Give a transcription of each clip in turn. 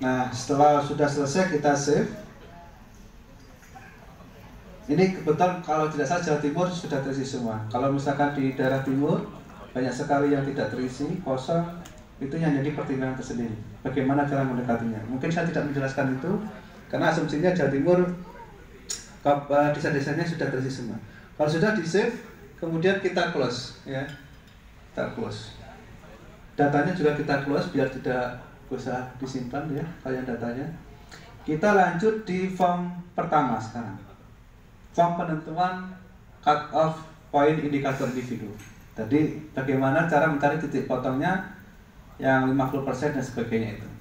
Nah, setelah sudah selesai kita save. Ini kebetulan kalau tidak salah Jawa Timur sudah terisi semua. Kalau misalkan di daerah timur banyak sekali yang tidak terisi, kosong, itu yang jadi pertimbangan tersendiri. Bagaimana cara mendekatinya? Mungkin saya tidak menjelaskan itu karena asumsinya Jawa Timur desa-desanya sudah terisi semua. Kalau sudah di save, kemudian kita close, ya, kita close. Datanya juga kita close biar tidak usah disimpan, ya, kalian datanya. Kita lanjut di form pertama sekarang. Form penentuan cut off point indikator individu. Jadi bagaimana cara mencari titik potongnya yang 50% dan sebagainya itu.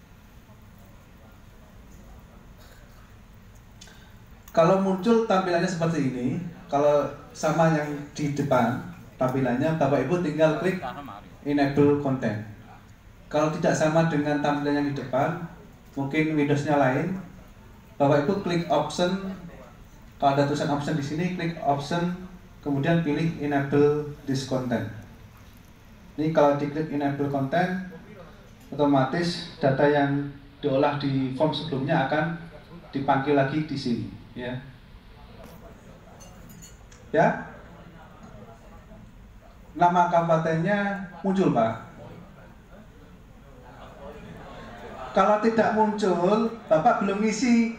Kalau muncul tampilannya seperti ini, kalau sama yang di depan tampilannya, Bapak Ibu tinggal klik enable content. Kalau tidak sama dengan tampilan yang di depan, mungkin Windows-nya lain, Bapak Ibu klik option. Kalau ada tulisan option di sini, klik option, kemudian pilih enable this content. Ini kalau diklik enable content, otomatis data yang diolah di form sebelumnya akan dipanggil lagi di sini, ya. Ya. Nama kabupatennya muncul, Pak. Kalau tidak muncul, Bapak belum ngisi.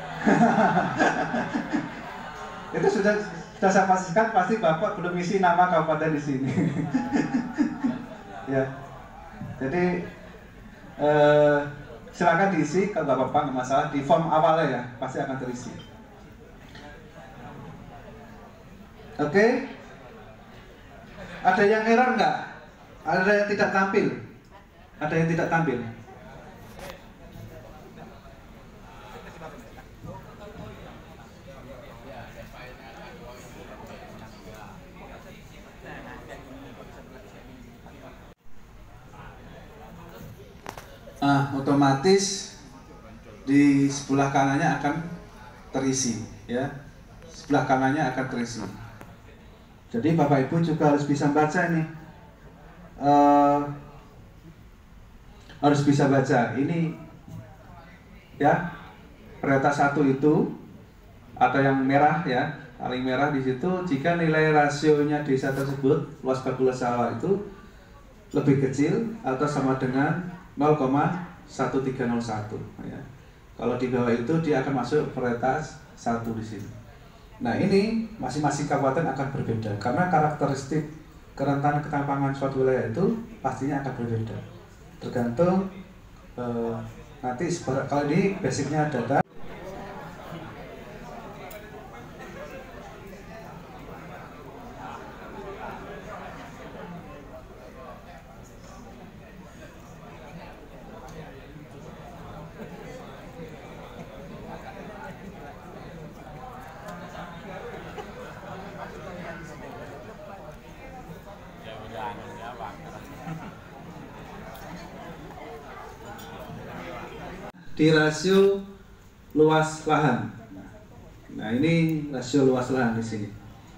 Itu sudah saya pastikan, pasti Bapak belum isi nama kabupaten di sini. Ya. Jadi silakan diisi, kalau nggak apa-apa, nggak masalah. Di form awalnya ya, pasti akan terisi. Oke. Ada yang error nggak? Ada yang tidak tampil? Ada yang tidak tampil? Otomatis di sebelah kanannya akan terisi, ya. Sebelah kanannya akan terisi. Jadi Bapak Ibu juga harus bisa baca ini, harus bisa baca ini, ya. Prioritas 1 itu ada yang merah, ya, paling merah di situ. Jika nilai rasionya desa tersebut, luas bakulah sawah itu lebih kecil atau sama dengan 0,1301, ya. Kalau di bawah itu dia akan masuk prioritas 1 di sini. Nah, ini masing-masing kabupaten akan berbeda karena karakteristik kerentanan ketimpangan suatu wilayah itu pastinya akan berbeda. Tergantung nanti kalau ini basicnya data. Di rasio luas lahan. Nah, ini rasio luas lahan di sini.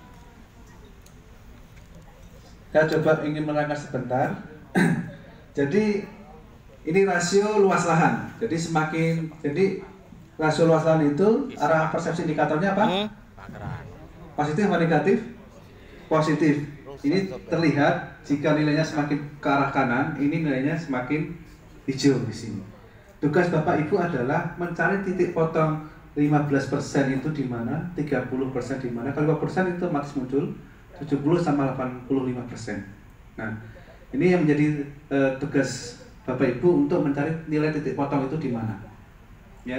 Saya coba ingin menerangkan sebentar. Jadi ini rasio luas lahan. Jadi rasio luas lahan itu arah persepsi indikatornya apa? Positif atau negatif? Positif. Ini terlihat jika nilainya semakin ke arah kanan, ini nilainya semakin hijau di sini. Tugas Bapak Ibu adalah mencari titik potong 15% itu di mana, 30% di mana. Kalau 5% itu otomatis muncul 70 sama 85%. Nah, ini yang menjadi tugas Bapak Ibu untuk mencari nilai titik potong itu di mana. Ya.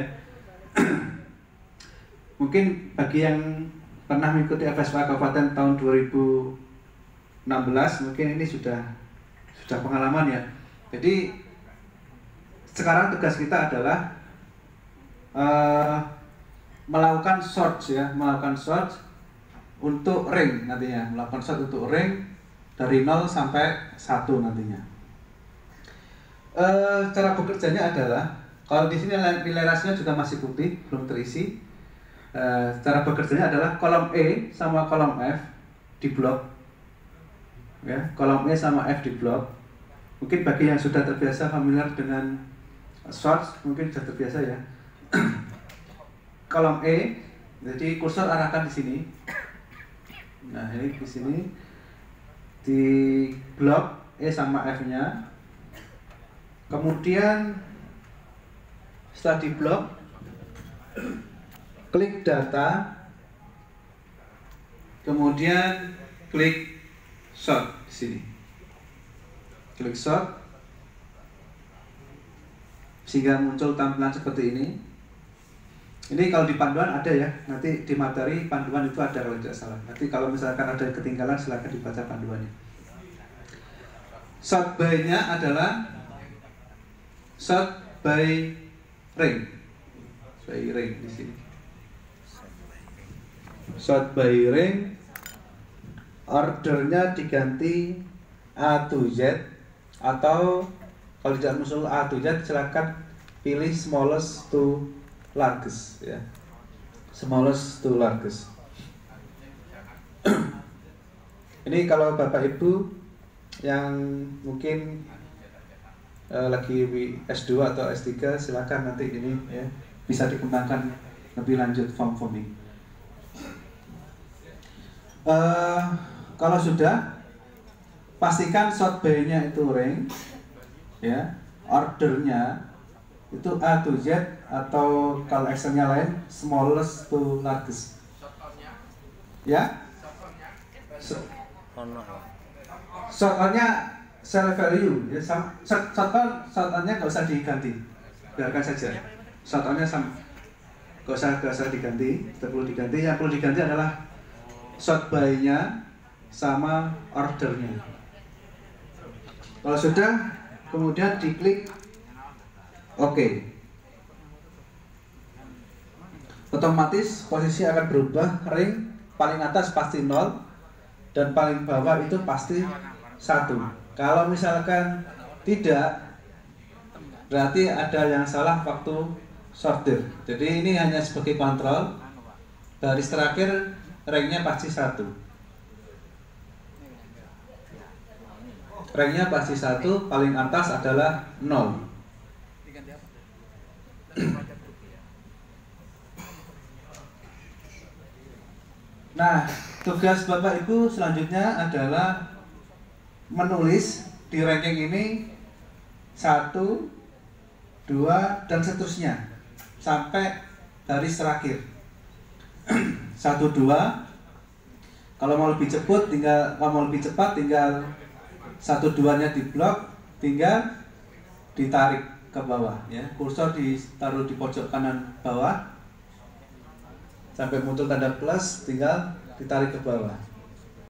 Mungkin bagi yang pernah mengikuti FSPA Kabupaten tahun 2016, mungkin ini sudah pengalaman, ya. Jadi sekarang tugas kita adalah melakukan search, ya, melakukan search untuk ring nantinya, melakukan search untuk ring dari 0 sampai 1 nantinya. Cara bekerjanya adalah, kalau di sini nilai rasionya juga masih putih, belum terisi. Cara bekerjanya adalah kolom E sama kolom F di blok, ya, kolom E sama F di blok. Mungkin bagi yang sudah terbiasa familiar dengan Sort mungkin sudah terbiasa ya. Kolom E, jadi kursor arahkan di sini. Nah ini di sini di blok E sama F-nya. Kemudian setelah di blok, klik data, kemudian klik sort di sini. Klik sort sehingga muncul tampilan seperti ini. Ini kalau di panduan ada ya, nanti di materi panduan itu ada kalau tidak salah. Nanti kalau misalkan ada ketinggalan silahkan dibaca panduannya. Sort by-nya adalah sort by ring. By ring di sini. Sort by ring, ordernya diganti A to Z, atau kalau tidak muncul A to Z silakan pilih smallest to largest ya. Smallest to largest. Ini kalau Bapak Ibu yang mungkin lagi S2 atau S3 silakan nanti ini ya bisa dikembangkan lebih lanjut form ini. Kalau sudah, pastikan sort by-nya itu ring ya, ordernya itu A to Z, atau kalau Excel-nya lain smallest to largest ya. Shortcut-nya cell value ya, shortcut-nya nggak usah diganti, biarkan saja. Shortcut-nya sama, nggak usah diganti, tidak perlu diganti. Yang perlu diganti adalah sort by-nya sama ordernya. Kalau sudah, kemudian diklik OK. Otomatis posisi akan berubah, ring paling atas pasti 0 dan paling bawah itu pasti 1. Kalau misalkan tidak, berarti ada yang salah waktu sortir. Jadi ini hanya sebagai kontrol. Baris terakhir ringnya pasti 1. Ringnya pasti 1, paling atas adalah 0. Nah, tugas Bapak Ibu selanjutnya adalah menulis di ranking ini 1, 2, dan seterusnya sampai baris terakhir. 1, 2. Kalau mau lebih cepat tinggal 1, 2-nya diblok, tinggal ditarik ke bawah ya. Kursor ditaruh di pojok kanan bawah sampai muncul tanda plus, tinggal ditarik ke bawah.